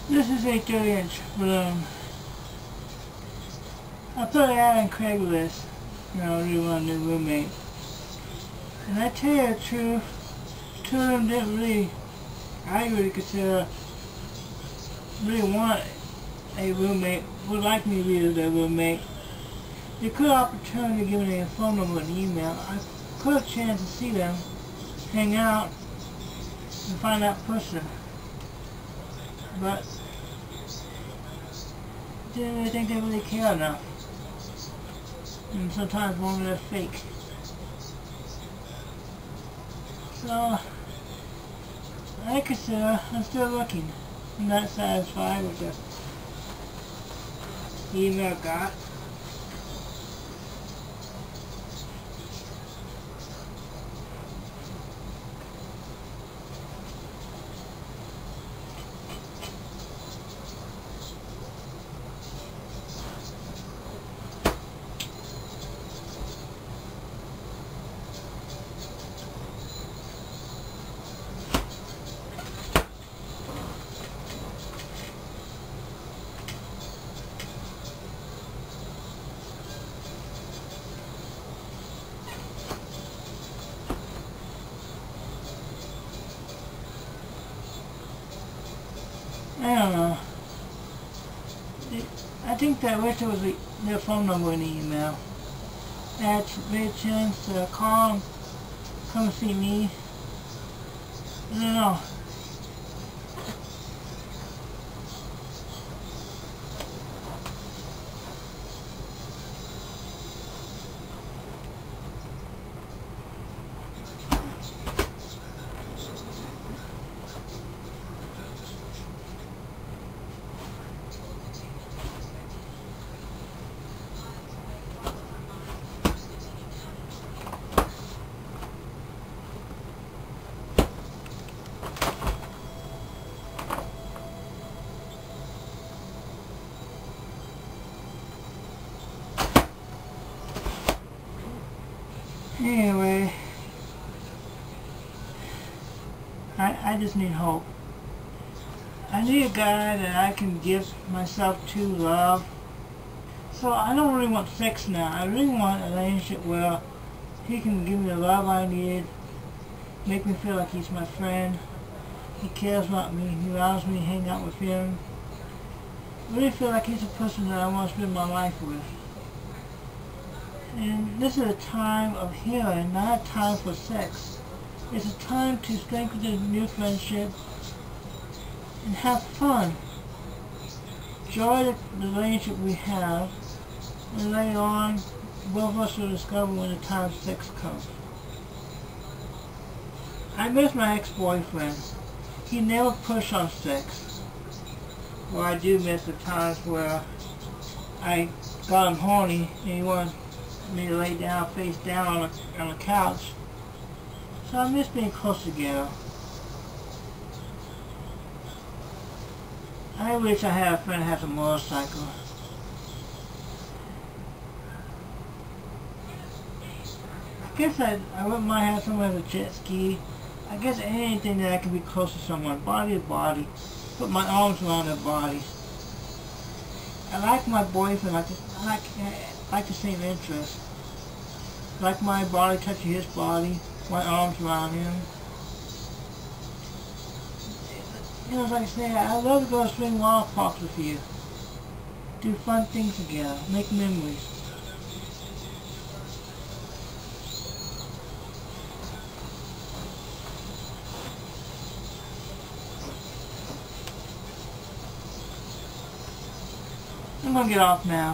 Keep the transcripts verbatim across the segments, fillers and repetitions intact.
This is a thirty inch balloon. I put it out on Craigslist, you know, I really want a new roommate. And I tell you the truth, two of them didn't really, I really consider, really want a roommate, would like me to be their roommate. They could have opportunity to give me their phone number and email. I could have a chance to see them, hang out, and find out person. But I didn't really think they really care enough. And sometimes one of them fake. So I consider I'm still looking. I'm not satisfied with the email I got. I don't know. I think that I wish there was a, their phone number in the email. I had a chance to call them, come see me. I don't know. Anyway, I, I just need hope. I need a guy that I can give myself to, love. So I don't really want sex now. I really want a relationship where he can give me the love I need, make me feel like he's my friend, he cares about me, he allows me to hang out with him. I really feel like he's a person that I want to spend my life with. And this is a time of healing, not a time for sex. It's a time to strengthen a new friendship and have fun. Enjoy the, the relationship we have, and later on, both of us will discover when the time of sex comes. I miss my ex-boyfriend. He never pushed on sex. Well, I do miss the times where I got him horny and he wanted me to lay down, face down on the, on the couch. So I miss being close together. I wish I had a friend that has a motorcycle. I guess I, I wouldn't mind having someone with a jet ski. I guess anything that I can be close to someone, body to body. Put my arms around their body. I like my boyfriend, I like, I like, I like the same interests. I like my body touching his body, my arms around him. You know, like I say, I love to go to swing water parks with you. Do fun things together, make memories. I'm gonna get off now.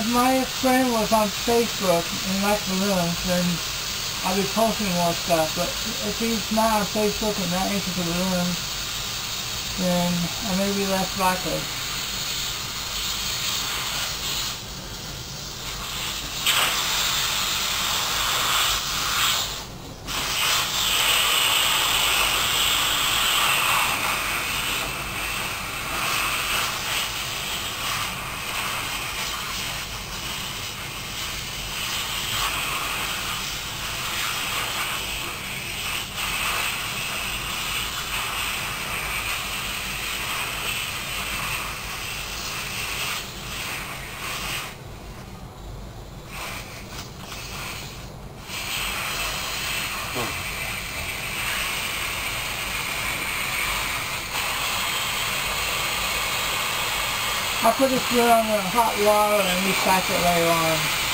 my friend was on Facebook and liked balloons, then I'll be posting more stuff. But if he's not on Facebook and not interested in balloons, then I may be less likely. I'll put this here on the hot water and recycle it later on.